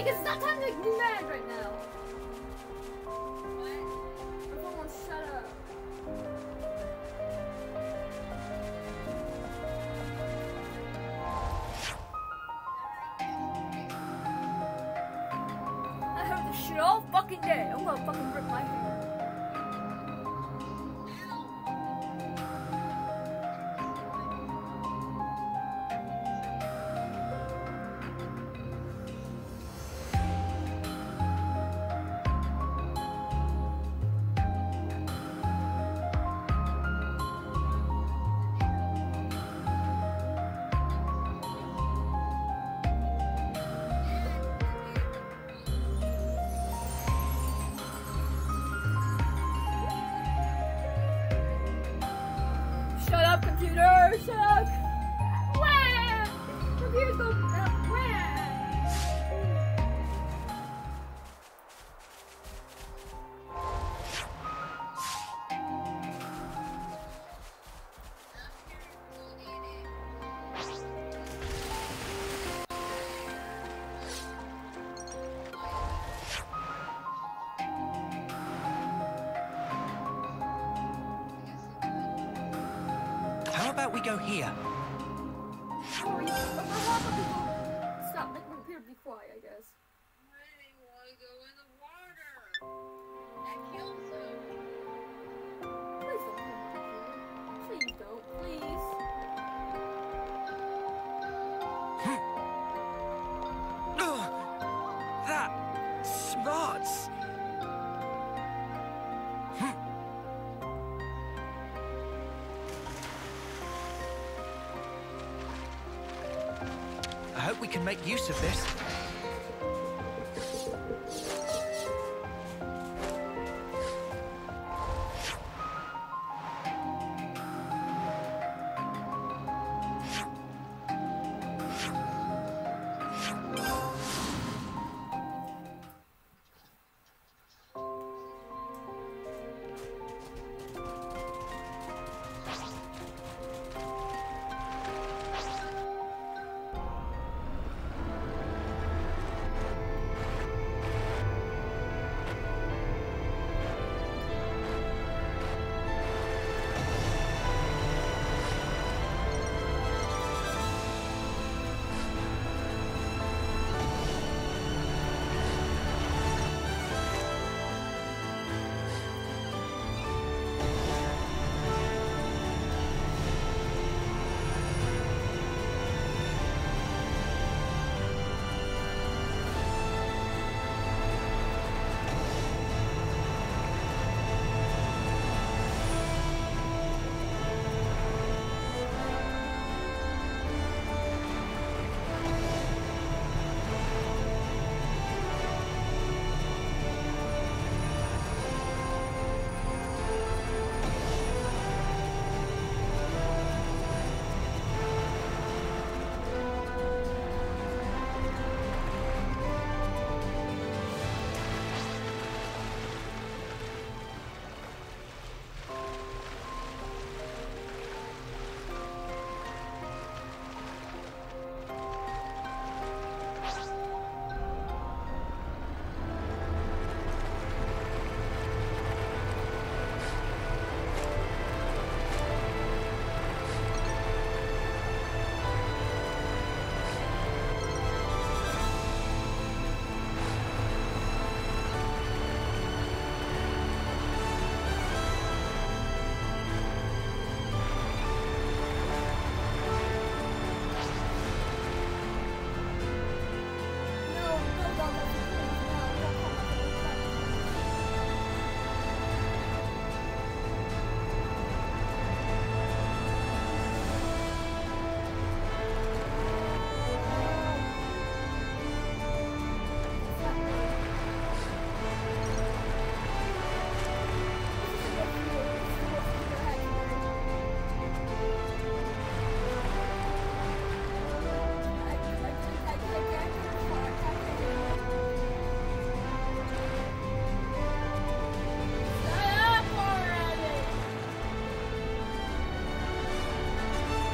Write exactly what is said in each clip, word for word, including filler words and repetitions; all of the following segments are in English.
because it's not time to be mad right now. What? Everyone shut up. I heard this shit all fucking day. I'm gonna fucking rip my hair. Computer, shut up! Wham! Computer, go uh, wham! How about we go here? Sorry, stop, make my computer be quiet, I guess. I want to go in the water. That kills him. Please don't hit my computer. Please don't, please. Ugh, that smarts. I hope we can make use of this.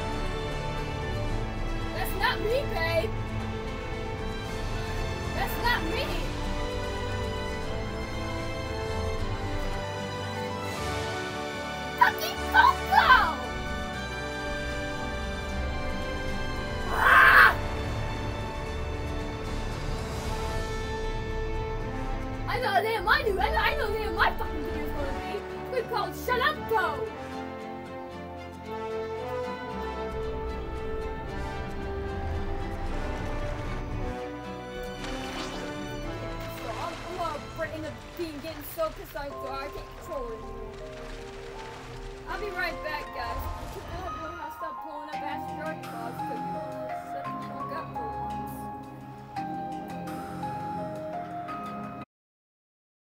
me, babe. That's not not me! Fucking Coco! Ah! I know the name I do. I know, I know the name my fucking video is gonna be. It's gonna be called Shut Up Go! Stop. I'm gonna bring the beam getting so pissed off so I can't control it anymore. I'll be right back, guys.